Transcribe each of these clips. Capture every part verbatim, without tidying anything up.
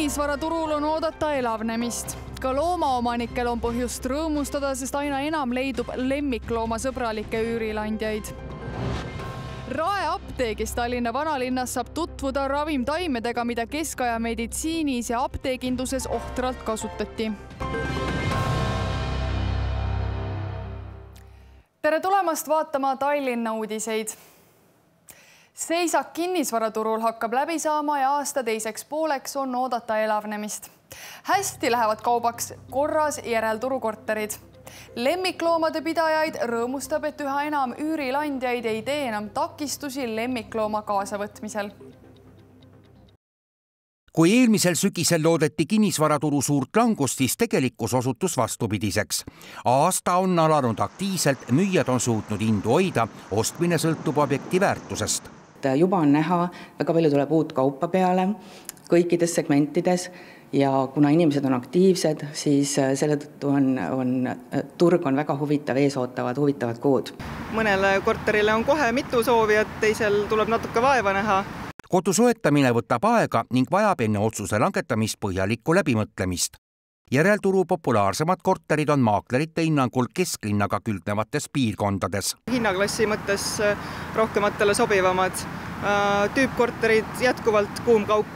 Kinnisvaraturul on oodata elavnemist. Ka loomaomanikel on põhjust rõõmustada, sest aina enam leidub lemmikloomasõbralikke üürilandjaid. Rae apteegis Tallinna vanalinnas saab tutvuda ravimtaimedega, mida keskaja meditsiinis ja apteeginduses ohtralt kasutati. Tere tulemast vaatama Tallinna uudiseid. Seisak kinnisvaraturul hakkab läbi saama ja aasta teiseks pooleks on oodata elavnemist. Hästi lähevad kaubaks korras järelturukorterid. Lemmikloomade pidajaid rõõmustab, et üha enam üürilandjaid ei tee enam takistusi lemmiklooma kaasavõtmisel. Kui eelmisel sügisel loodeti kinnisvaraturu suurt langust, siis tegelikkus osutus vastupidiseks. Aasta on alanud aktiivselt, müüjad on suutnud hindu hoida, ostmine sõltub objekti väärtusest. Juba on näha, väga palju tuleb uut kaupa peale kõikides segmentides ja kuna inimesed on aktiivsed, siis selle tõttu on, on, turg on väga huvitav, ees ootavad huvitavad kuud. Mõnele korterile on kohe mitu soovijat, teisel tuleb natuke vaeva näha. Kodu soetamine võtab aega ning vajab enne otsuse langetamist põhjalikku läbimõtlemist. Järelturu populaarsemad korterid on maaklerite hinnangul kesklinnaga külgnevates piirkondades. Hinnaklassi mõttes rohkematele sobivamad. Tüüpkorterid jätkuvalt kuum kaup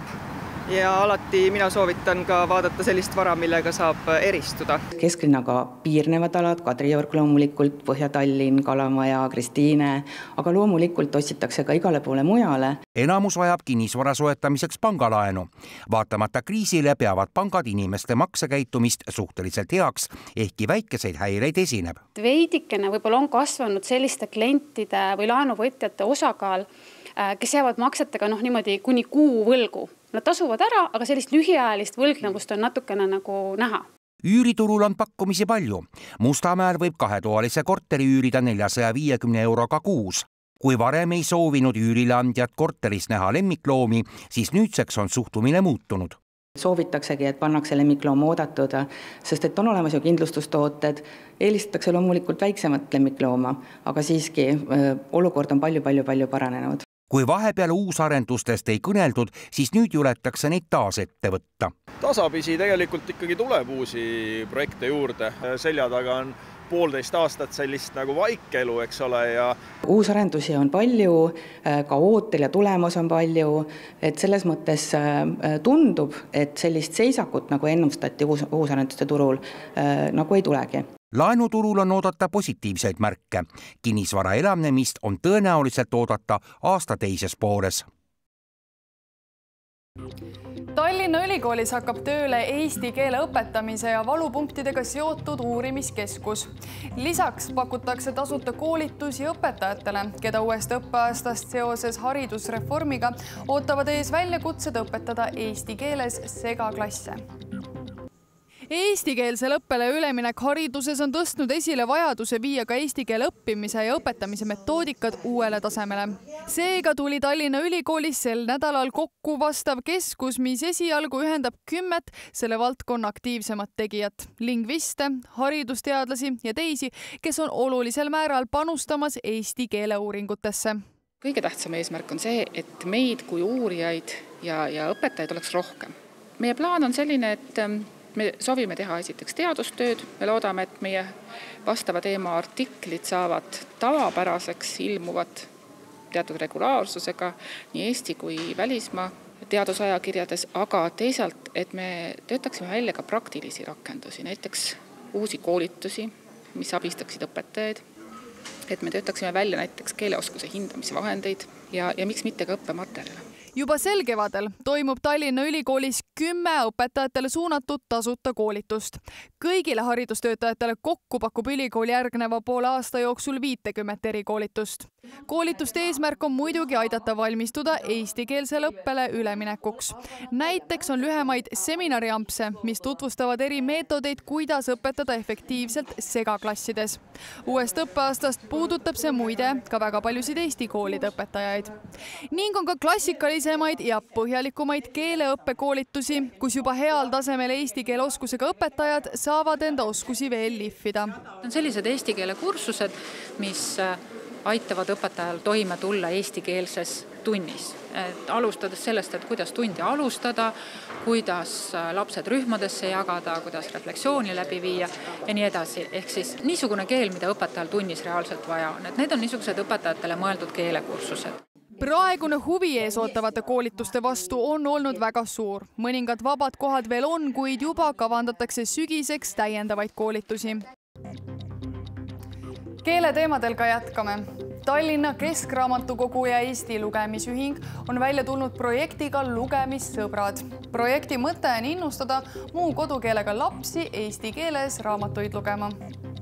ja alati mina soovitan ka vaadata sellist vara, millega saab eristuda. Kesklinnaga piirnevad alad, Kadriorg loomulikult, Põhja-Tallinn, Kalamaja, Kristiine, aga loomulikult otsitakse ka igale poole mujale. Enamus vajab kinnisvara soetamiseks pangalaenu. Vaatamata kriisile peavad pangad inimeste maksekäitumist suhteliselt heaks, ehkki väikeseid häireid esineb. Veidikene võib-olla on kasvanud selliste klientide või laenuvõtjate osakaal, kes jäävad maksetega noh, niimoodi kuni kuu võlgu. Nad tasuvad ära, aga sellist lühiajalist võlgnevust on natukene nagu näha. Üüriturul on pakkumisi palju. Mustamäel võib kahetoalise korteri üürida neljasaja viiekümne euroga kuus. Kui varem ei soovinud üürilandjad korteris näha lemmikloomi, siis nüüdseks on suhtumine muutunud. Soovitaksegi, et pannakse lemmikloom oodatud, sest et on olemas ju kindlustustooted, eelistatakse loomulikult väiksemat lemmiklooma, aga siiski olukord on palju-palju-palju paranenud. Kui vahepeal uusarendustest ei kõneldud, siis nüüd juletakse neid taas ette võtta. Tasapisi tegelikult ikkagi tuleb uusi projekte juurde. Selja taga on poolteist aastat sellist nagu vaikelu, eks ole. Ja... Uusarendusi on palju, ka ootel ja tulemus on palju, et selles mõttes tundub, et sellist seisakut nagu ennustati uus, uusarenduste turul nagu ei tulegi. Laenuturul on oodata positiivseid märke. Kinnisvara elavnemist on tõenäoliselt oodata aasta teises pooles. Tallinna Ülikoolis hakkab tööle eesti keele õpetamise ja valupunktidega seotud uurimiskeskus. Lisaks pakutakse tasuta koolitusi õpetajatele, keda uuest õppeaastast seoses haridusreformiga ootavad ees väljakutsed õpetada eesti keeles segaklasse. Eestikeelsele õppele üleminek hariduses on tõstnud esile vajaduse viia ka eesti keele õppimise ja õpetamise metoodikad uuele tasemele. Seega tuli Tallinna Ülikoolis sel nädalal kokku vastav keskus, mis esialgu ühendab kümmet selle valdkonna aktiivsemat tegijat, lingviste, haridusteadlasi ja teisi, kes on olulisel määral panustamas eesti keele uuringutesse. Kõige tähtsam eesmärk on see, et meid kui uurijaid ja, ja õpetajaid oleks rohkem. Meie plaan on selline, et me soovime teha esiteks teadustööd, me loodame, et meie vastava teema artiklid saavad tavapäraseks, ilmuvad teatud regulaarsusega nii Eesti kui välismaa teadusajakirjades, aga teisalt, et me töötaksime välja ka praktilisi rakendusi, näiteks uusi koolitusi, mis abistaksid õpetajaid, et me töötaksime välja näiteks keeleoskuse hindamise vahendeid ja, ja miks mitte ka õppematerjale. Juba sel kevadel toimub Tallinna Ülikoolis kümme õpetajatele suunatud tasuta koolitust. Kõigile haridustöötajatele kokku pakub ülikool järgneva poole aasta jooksul viitekümmet erikoolitust. Koolituste eesmärk on muidugi aidata valmistuda eestikeelsele õppele üleminekuks. Näiteks on lühemaid seminariampse, mis tutvustavad eri meetodeid, kuidas õpetada efektiivselt segaklassides. Uuest õppeaastast puudutab see muide ka väga paljusid Eesti koolide õpetajaid. Ning on ka klassikalisemaid ja põhjalikumaid keeleõppekoolitusi, kus juba heal tasemel eesti keele oskusega õpetajad saavad enda oskusi veel lihvida. On sellised eesti keele kursused, mis aitavad õpetajal toime tulla eestikeelses tunnis. Et alustades sellest, et kuidas tundi alustada, kuidas lapsed rühmadesse jagada, kuidas refleksiooni läbi viia ja nii edasi. Ehk siis niisugune keel, mida õpetajal tunnis reaalselt vaja on. Et need on niisugused õpetajatele mõeldud keelekursused. Praegune huvi ees ootavate koolituste vastu on olnud väga suur. Mõningad vabad kohad veel on, kuid juba kavandatakse sügiseks täiendavaid koolitusi. Keeleteemadel ka jätkame. Tallinna Keskraamatukogu ja Eesti Lugemisühing on välja tulnud projektiga Lugemissõbrad. Projekti mõte on innustada muu kodukeelega lapsi eesti keeles raamatuid lugema.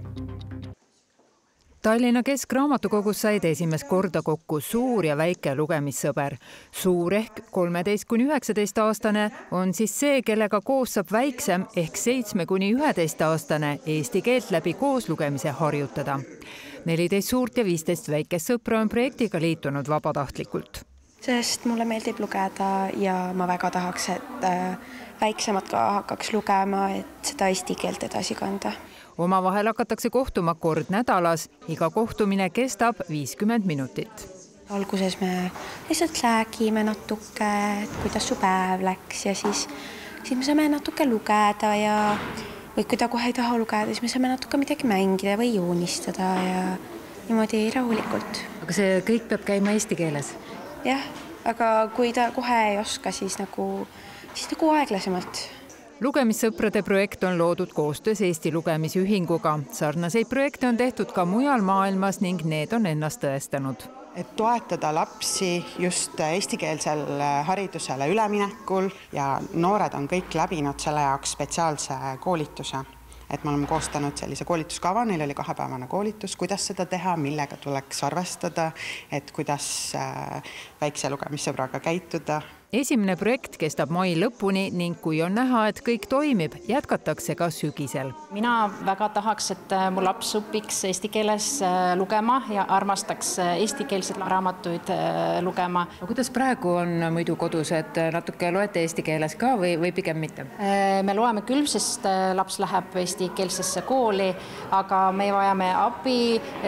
Tallinna Keskraamatukogus said esimest korda kokku suur ja väike lugemissõber. Suur ehk kolmeteist kuni üheksateist aastane on siis see, kellega koos saab väiksem ehk seitsme kuni üheteist aastane eesti keelt läbi koos lugemise harjutada. neliteist suurt ja viisteist väikest sõpra on projektiga liitunud vabatahtlikult. Sest mulle meeldib lugeda ja ma väga tahaks, et väiksemad ka hakkaks lugema, et seda eesti keelt edasi kanda. Omavahel hakatakse kohtuma kord nädalas, iga kohtumine kestab viiskümmend minutit. Alguses me lihtsalt räägime natuke, et kuidas su päev läks ja siis, siis me saame natuke lugeda ja või kui ta kohe ei taha lugeda, siis me saame natuke midagi mängida või joonistada ja niimoodi rahulikult. Aga see kõik peab käima eesti keeles? Jah, aga kui ta kohe ei oska, siis nagu, siis nagu aeglasemalt. Lugemissõprade projekt on loodud koostöös Eesti Lugemisühinguga. Sarnaseid projekte on tehtud ka mujal maailmas ning need on ennast tõestanud. Et toetada lapsi just eestikeelsel haridusele üleminekul ja noored on kõik läbinud selle jaoks spetsiaalse koolituse. Et me oleme koostanud sellise koolituskava, neil oli kahepäevane koolitus, kuidas seda teha, millega tuleks arvestada, et kuidas väikse lugemissõbraga käituda. Esimene projekt kestab mai lõpuni ning kui on näha, et kõik toimib, jätkatakse ka sügisel. Mina väga tahaks, et mu laps õpiks eesti keeles lugema ja armastaks eestikeelseid raamatuid lugema. Kuidas praegu on muidu kodus, et natuke loete eesti keeles ka või, või pigem mitte? Me loeme küll, sest laps läheb eestikeelsesse kooli, aga me vajame abi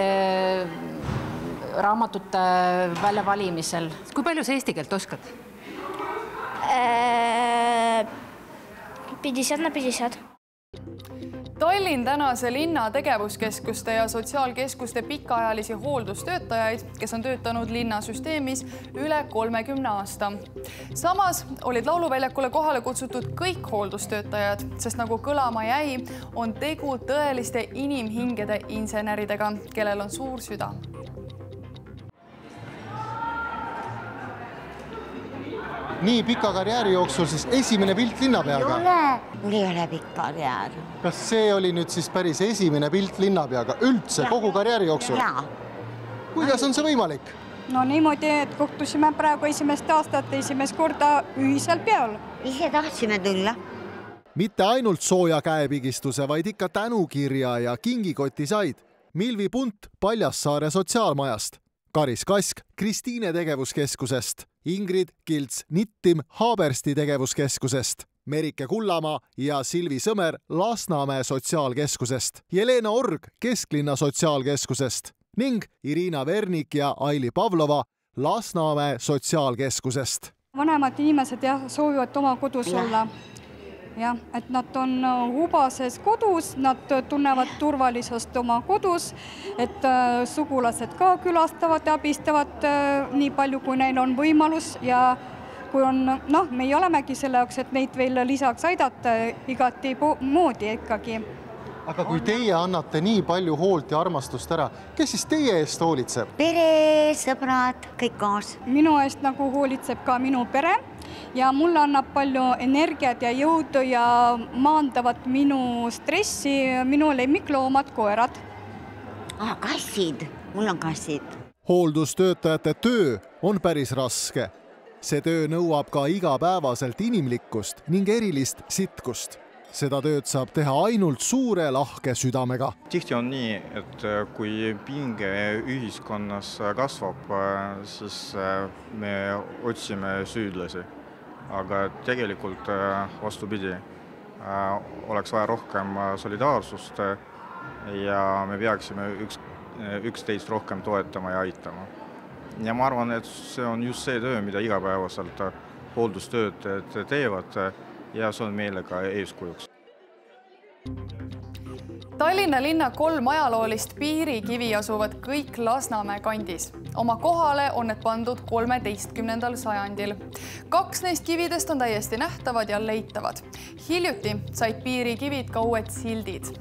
raamatute väljavalimisel. Kui palju sa eesti keelt oskad? viiskümmend na viiskümmend. Tallinn tänase linna tegevuskeskuste ja sotsiaalkeskuste pikaajalisi hooldustöötajaid, kes on töötanud linnasüsteemis üle kolmekümne aasta. Samas olid lauluväljakule kohale kutsutud kõik hooldustöötajad, sest nagu kõlama jäi, on tegu tõeliste inimhingede inseneridega, kellel on suur süda. Nii pika karjääri jooksul siis esimene pilt linnapeaga? Ei ole, mul ei ole pikk karjäär. Kas see oli nüüd siis päris esimene pilt linnapeaga üldse ja. Kogu karjääri jooksul? Jaa. Kuidas on see võimalik? No niimoodi, et kohtusime praegu esimest aastat esimest korda ühisel peol. Ise tahtsime tulla. Mitte ainult sooja käepigistuse, vaid ikka tänukirja ja kingikoti said. Milvi Punt Paljassaare sotsiaalmajast, Karis Kask Kristiine tegevuskeskusest, Ingrid Kilts Nittim Haabersti tegevuskeskusest, Merike Kullamaa ja Silvi Sõmer Lasnamäe sotsiaalkeskusest, Jelena Org Kesklinna sotsiaalkeskusest ning Irina Vernik ja Aili Pavlova Lasnamäe sotsiaalkeskusest. Vanemad inimesed jah, soovivad oma kodus ja. olla. Ja, et nad on hubases kodus, nad tunnevad turvalisust oma kodus, et sugulased ka külastavad ja abistavad nii palju, kui neil on võimalus ja kui on, noh, me ei olemegi selle jaoks, et neid veel lisaks aidata igati moodi ikkagi. Aga kui teie annate nii palju hoolt ja armastust ära, kes siis teie eest hoolitseb? Pere, sõbrad, kõik koos. Minu eest nagu hoolitseb ka minu pere. Ja mulle annab palju energiat ja jõudu ja maandavad minu stressi, minu lemmikloomad koerad. Ah, kassid. Mul on kassid. Hooldustöötajate töö on päris raske. See töö nõuab ka igapäevaselt inimlikkust ning erilist sitkust. Seda tööd saab teha ainult suure lahke südamega. Tihti on nii, et kui pinge ühiskonnas kasvab, siis me otsime süüdlasi. Aga tegelikult vastupidi, oleks vaja rohkem solidaarsust ja me peaksime üks, üksteist rohkem toetama ja aitama. Ja ma arvan, et see on just see töö, mida igapäevaselt hooldustööd teevad ja see on meile ka eeskujuks. Tallinna linna kolm ajaloolist piirikivi asuvad kõik Lasnamäe kandis. Oma kohale on need pandud kolmeteistkümnendal sajandil. Kaks neist kividest on täiesti nähtavad ja leitavad. Hiljuti said piirikivid ka uued sildid.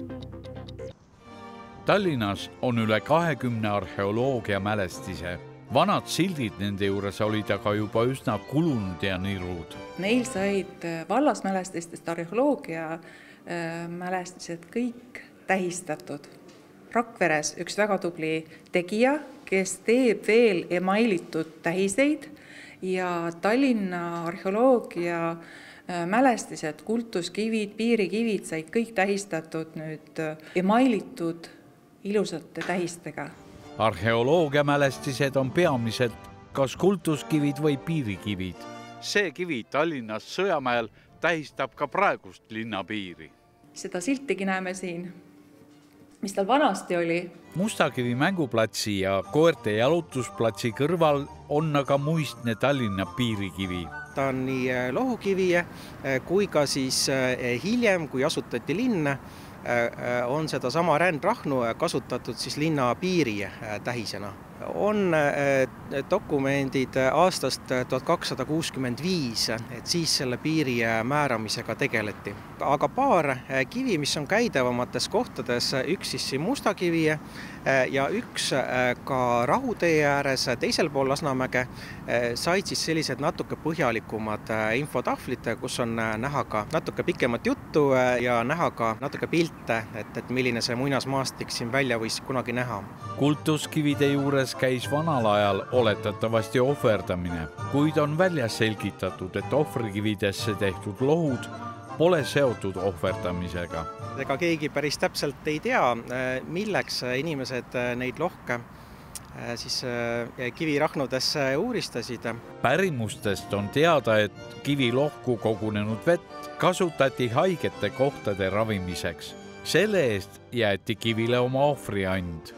Tallinnas on üle kahekümne arheoloogia mälestise. Vanad sildid nende juures olid aga juba üsna kulunud ja nirud. Neil said vallasmälestistest arheoloogia mälestised kõik tähistatud. Rakveres üks väga tubli tegija, kes teeb veel emailitud tähiseid ja Tallinna arheoloogia mälestised, kultuskivid, piirikivid said kõik tähistatud nüüd emailitud ilusate tähistega. Arheoloogia mälestised on peamiselt kas kultuskivid või piirikivid. See kivi Tallinnas Sõjamäel tähistab ka praegust linnapiiri. Seda siltigi näeme siin, mis tal vanasti oli. Mustakivi mänguplatsi ja koerte jalutusplatsi kõrval on aga muistne Tallinna piirikivi. Ta on nii lohukivi kui ka siis hiljem, kui asutati linn, on seda sama rändrahnu kasutatud siis linna piiri tähisena. On dokumendid aastast tuhat kakssada kuuskümmend viis, et siis selle piiri määramisega tegeleti. Aga paar kivi, mis on käidavamates kohtades, üks siis siin Mustakivi ja üks ka Rahutee ääres teisel pool Lasnamäge, said siis sellised natuke põhjalikumad infotahvlid, kus on näha ka natuke pikemat juttu ja näha ka natuke pilte, et, et milline see muinasmaastik siin välja võis kunagi näha. Kultuskivide juures käis vanal ajal oletatavasti ohverdamine, kuid on välja selgitatud, et ohvrikividesse tehtud lohud pole seotud ohverdamisega. Ega keegi päris täpselt ei tea, milleks inimesed neid lohke siis kivirahnudesse uuristasid. Pärimustest on teada, et kivilohku kogunenud vett kasutati haigete kohtade ravimiseks. Selle eest jäeti kivile oma ohvriand.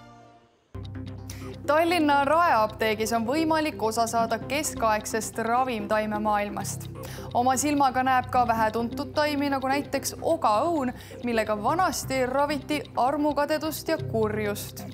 Tallinna Raeapteegis on võimalik osa saada keskaegsest ravimtaime maailmast. Oma silmaga näeb ka vähetuntud taimi, nagu näiteks ogaõun, millega vanasti raviti armukadedust ja kurjust.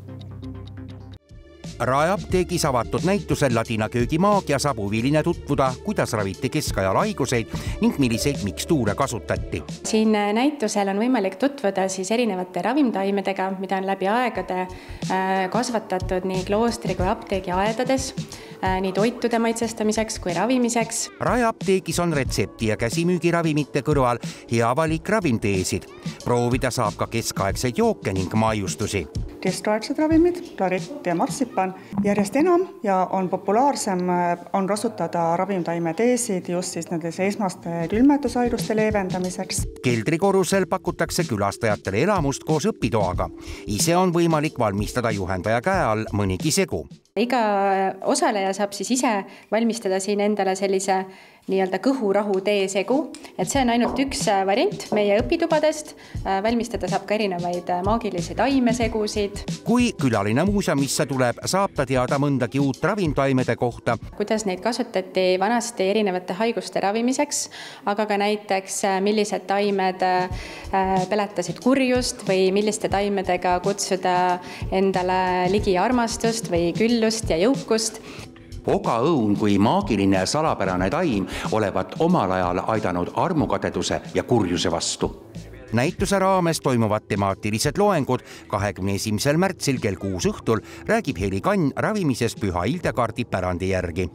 Raeapteegis avatud näitusel Ladina köögi maagia saab huviline tutvuda, kuidas raviti keskajal haiguseid ning milliseid mikstuure kasutati. Siin näitusel on võimalik tutvuda siis erinevate ravimtaimedega, mida on läbi aegade kasvatatud nii kloostri kui apteegi aedades, nii toitude maitsestamiseks kui ravimiseks. Raeapteegis on retsepti- ja käsimüügiravimite kõrval hea valik ravimteesid. Proovida saab ka keskaegseid jooke ning maiustusi. Keskaegsed ravimid, klaret ja marsipan järjest enam ja on populaarsem on kasutada ravimtaimeteesid just siis nendes esmaste külmetushaiduste leevendamiseks. Keldrikorrusel pakutakse külastajatele elamust koos õpitoaga. Ise on võimalik valmistada juhendaja käe all mõnigi segu. Iga osaleja saab siis ise valmistada siin endale sellise nii-öelda kõhurahu teesegu, et see on ainult üks variant meie õpitubadest. Valmistada saab ka erinevaid maagilisi taimesegusid. Kui külaline muuseumisse tuleb, saab ta teada mõndagi uut ravimtaimede kohta. Kuidas neid kasutati vanasti erinevate haiguste ravimiseks, aga ka näiteks millised taimed peletasid kurjust või milliste taimedega kutsuda endale ligi armastust või küllust ja jõukust. Ogaõun kui maagiline salapärane taim olevat omal ajal aidanud armukadeduse ja kurjuse vastu. Näituse raames toimuvad temaatilised loengud. kahekümne esimesel märtsil kell kuus õhtul räägib Heli Kann ravimisest Püha Hildekaardi pärandi järgi.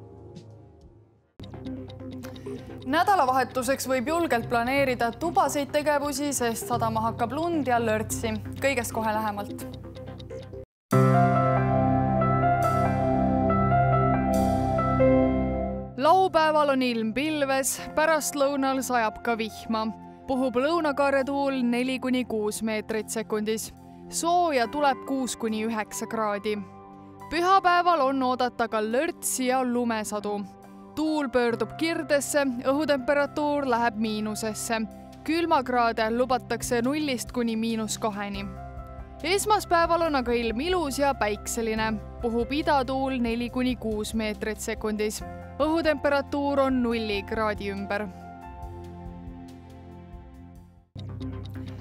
Nädalavahetuseks võib julgelt planeerida tubaseid tegevusi, sest sadama hakkab lund ja lörtsi. Kõigest kohe lähemalt. Laupäeval on ilm pilves, pärastlõunal sajab ka vihma. Puhub lõunakaare tuul neli kuni kuus meetrit sekundis. Sooja tuleb kuus kuni üheksa kraadi. Pühapäeval on oodata ka lörtsi ja lumesadu. Tuul pöördub kirdesse, õhutemperatuur läheb miinusesse. Külmakraade lubatakse nullist kuni miinus kaheni. Esmaspäeval on aga ilm ilus ja päikseline. Puhub idatuul neli kuni kuus meetrit sekundis. Õhutemperatuur on nulli kraadi ümber.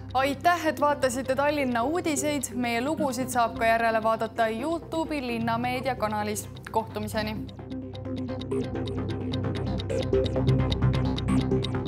aitäh, et vaatasite Tallinna uudiseid. Meie lugusid saab ka järele vaadata YouTube'i Linnameedia kanalis. Kohtumiseni!